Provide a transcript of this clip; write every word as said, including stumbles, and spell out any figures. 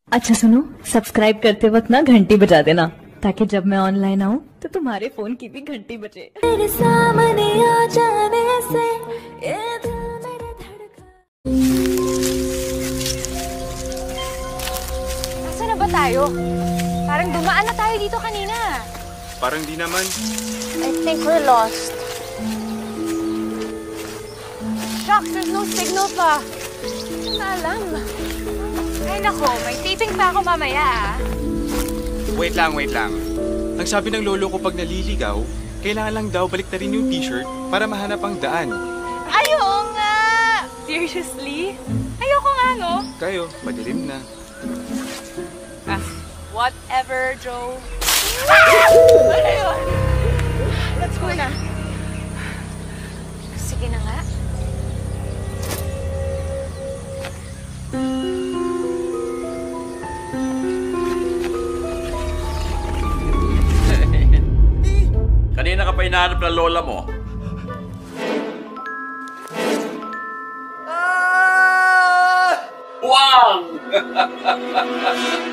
अच्छा सुनो, सब्सक्राइब करते वक्त ना घंटी बजा देना ताकि जब मैं ऑनलाइन आऊँ तो तुम्हारे फोन की भी घंटी बजे। तेरे सामने आ जाने से ये दिल मेरे धड़का। Nasaan na ba tayo? Parang dumaan na tayo dito kanina. Parang di naman. I think we're lost. Shucks, there's no signal pa. Hindi na alam. Ay nako, may taping pa ako mamaya. Wait lang, wait lang. Ang sabi ng lolo ko pag naliligaw, kailangan lang daw balik na rin yung t-shirt para mahanap ang daan. Ayoko nga! Seriously? Ayoko nga, no? Kayo, madilim na. Ah, whatever, Joe. Ah! Ano yun? Let's go na. Sige na nga. Kanina ka pa hinahanap ng lola mo. Ah! Wow!